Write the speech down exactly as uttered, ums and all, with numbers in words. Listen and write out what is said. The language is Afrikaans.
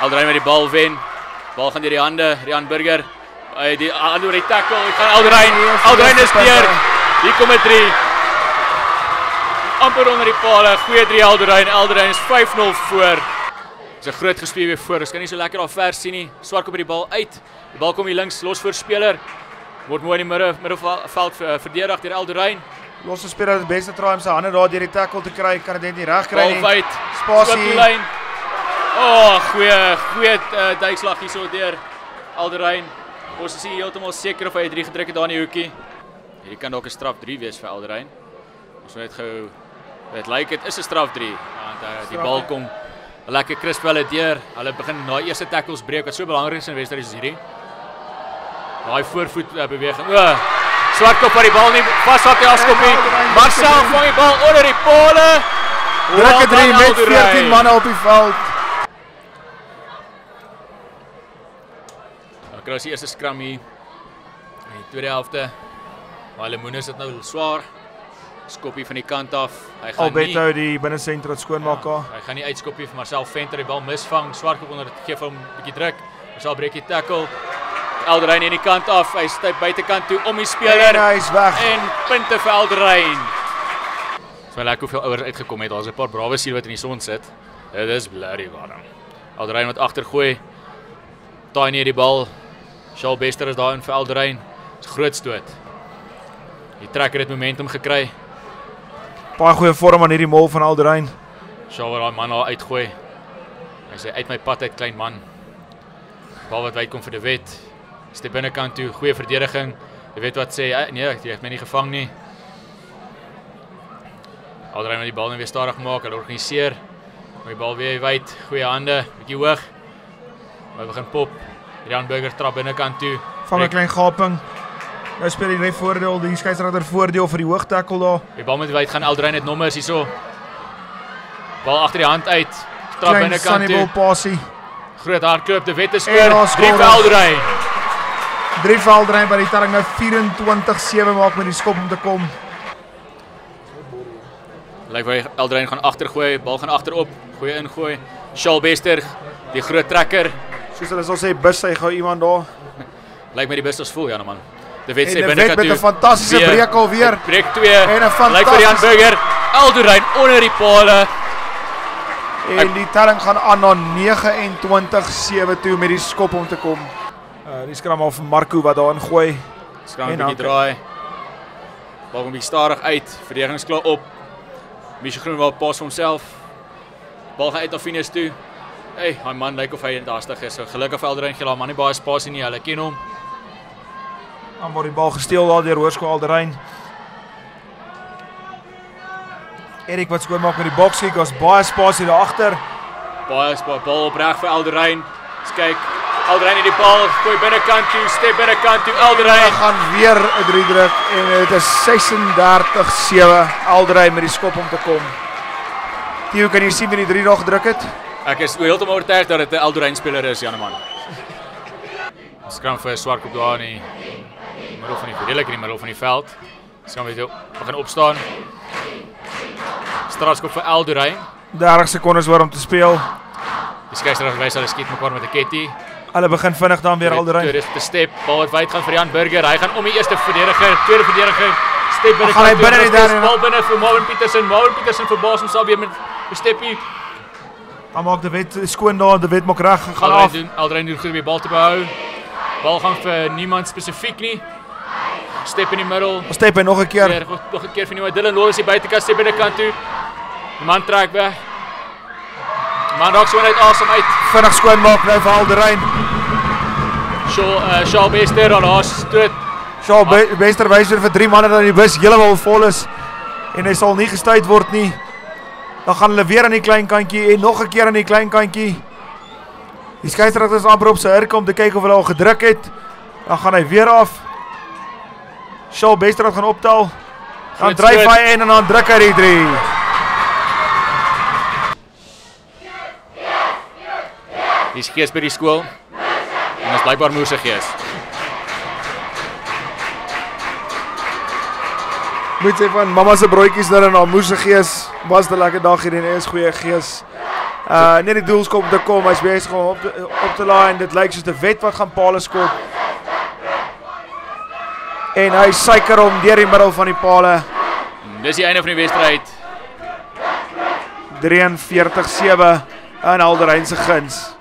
Alderrein met die bal wen. Bal gaan deur die hande, Rian Burger. Uh, die Aldo die tackle, dit gaan Alderrein. Alderrein is deur. Hier kom 'n drie. Amper onder die paal, goeie drie Alderrein. Alderrein is vyf nul voor. Dis 'n groot gespeel weer voor. Ons kan nie so lekker daar ver sien nie. Swartkoop by die bal uit. Die bal kom hier links, los voor speler. Word mooi in die midde middelveld verdedig deur Alderrein. Losse speler het beste try om sy hande daar deur die tackle te kry. Kan dit net nie reg kry nie. Bal wyd. Spasie. Oh, goeie goeie uh, duikslag hier so deur Alderrein. Ons is hier heeltemal seker of hy drie gedruk het daar in die hoekie. Hierdie kan dalk 'n straf drie wees vir Alderrein. Ons moet net gou dit lyk dit is 'n straf drie. Want uh, die bal kom lekker crisp hulle deur. Hulle begin na eerste tackles breek wat so belangrik is in wedstryd soos hierdie. Daai voorvoet uh, beweging. O, Swartkoop op die bal nie vasvat die afskoppie. Marcel vang die bal onder die pole. Lekker drie met veertien manne op die veld. Dan kry ons die eerste skram hier. In die tweede helfte. Maar Lemoene sit nou swaar. Skoppie van die kant af. Hy gaan Alberto nie die binnensentrum het skoonmaak. Ja, hy gaan nie uitskoppie vir Marcel Venter die bal misvang. Swartkoop onder dit gee vir hom 'n bietjie druk. Marcel breek die tackle. Alderrein aan die kant af. Hy styp buitekant toe om die speler. En hy is weg. En punte vir Alderrein. Dis wel lekker hoeveel ouers uitgekom het. Daar's 'n paar brawe siele wat in die son sit. Dit is bloody warm. Alderrein wat agtergooi. Taai neer die bal. Charles Bester is daarin vir Alderrein. Dis groot stoot. Die trekker het momentum gekry. Baie goeie vorm aan hierdie mol van Alderrein. Charles wat daai man daar uitgooi. Hy sê uit my pad uit klein man. Bal wat wyd kom vir De Wet. Step binnekant toe, goeie verdediging. De Wet wat sê, nee, jy het my nie gevang nie. Alderrein met die bal net weer stadig maak, hulle organiseer. Die bal weer wyd, goeie hande, bietjie hoog. Maar begin pop. Rian Burger trap binnekant toe. Vang 'n klein gaping. Nou speel die ref voordeel, die skeieregter voordeel vir die hoog tackle daar. Die bal met wyd gaan Alderrein het nommers hierso. Bal agter die hand uit. Trap binnekant toe. Sunnyball passie. Groot hardloop, De Wet is skoor. drie vir Alderrein. drie vir Alderrein by die telling nou vyf-en-twintig sewe maak met die skop om te kom. Lyk like vir Alderrein gaan agtergooi, bal gaan agterop, goeie ingooi. Charles Bester, die groot trekker. Soos hulle sal sê, bus hy gou iemand daar. Lyk like my die bus ons voel, ja man. De Wet sê binnekant toe. met 'n fantastiese breek alweer. Breek twee. En 'n fantastiese. Lyk vir Rian Burger, Alderrein onder die pale. En die telling gaan aan na vyf-en-twintig sewe toe met die skop om te kom. Uh, die skram al vir Marco wat daarin gooi. Skram 'n bietjie draai. Bal kom bietjie stadig uit, verdediging is klaar op. Michel Groenewald pas vir homself. Bal gaan uit na Venus toe. Hey, hy man lyk of hy fantasties is. So gelukkig vir Alderrein gee daar man nie baie spasie nie. Hulle ken hom. Dan word die bal gesteel daar deur Hoërskool Alderrein. Erik wat skoonmaak met die bokskiek, was baie spasie daar agter. Baie spasie, bal opreg vir Alderrein. Ons kyk, Alderrein in die bal, gooi binnekant toe, step binnekant toe, Alderrein. gaan weer 'n drie druk en dit is sesendertig sewe. Alderrein met die skop om te kom. Theo, kan jy sien wie die drie daar gedruk het? Ek is heeltemal oortuig dat dit 'n Alderrein speler is, Janeman. Skram vir Swartkoop daar in die middel van die redelik in die middel van die veld. Skram weer begin opstaan. Strafskop vir Alderrein. dertig sekondes oor om te speel. Die skeieregter wys hulle skiet mekaar met 'n ketty. Hulle begin vinnig dan weer Alderrein. Tweede te step, bal wat wyd gaan vir Rian Burger. Hy gaan om die eerste verdediger, tweede verdediger. Step binne. Gaan hy binne die derde bal binne vir Marvin Petersen. Marvin Petersen verbaas homself weer met 'n steppie. Dan maak De Wet skoon daar, De Wet maak reg gaan Alderrein af. doen, Alderrein doen goed om die bal te behou. Bal gaan vir niemand spesifiek nie. Step in die middel. Step hy nog 'n keer. Weer, nog 'n keer vir niemand. Dylan Loll is die buitekant, step binnekant toe. Die man trek weg. Die man raak so net asem uit. Vinnig skoon maak nou vir Alderrein. Shaw, uh, Shaw Bester aan haar stoot. Shaw Be Bester wys weer vir drie manne dat die bus heeltemal vol is en hy sal nie gestuit word nie. Dan gaan hulle weer aan die klein kantjie en nog 'n keer aan die klein kantjie. Die skeieregter is amper op sy hurk om te kyk of hulle al gedruk het. Dan gaan hy weer af. Shaw Bester gaan optel. Dan dryf hy in en dan druk hy die drie. Die is gees by die skool. En is blykbaar moer se gees. Moet sê van mamma se broodjies nou en haar moer se gees was 'n lekker dag hier en is goeie gees. Uh net die doelskop te kom, hy's besig om op te, op te laai en dit lyk soos 'n wet wat gaan paal skop. En hy suiker hom deur die middel van die palle. Dis die einde van die wedstryd. drie en veertig sewe in Alderrein se guns.